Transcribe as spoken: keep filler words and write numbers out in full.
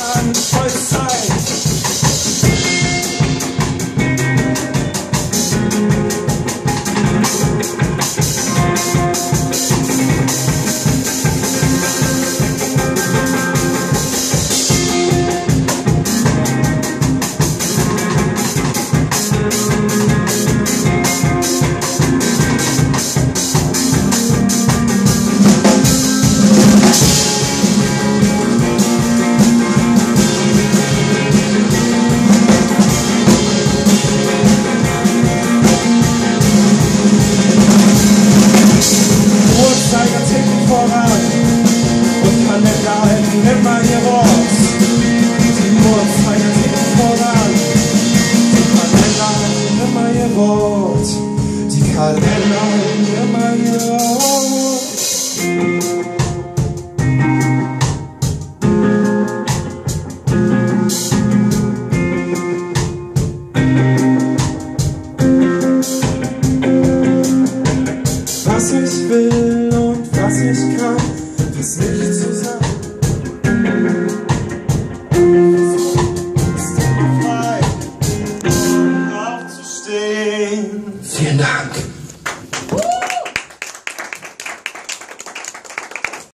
an Vollzeit. Immer hier raus, die Uhrzeiger ticken voran, die Kalender halten immer hier rot, die Kalender halten immer hier rot. Was ich will und was ich kann, passt nicht zusammen. Vielen Dank.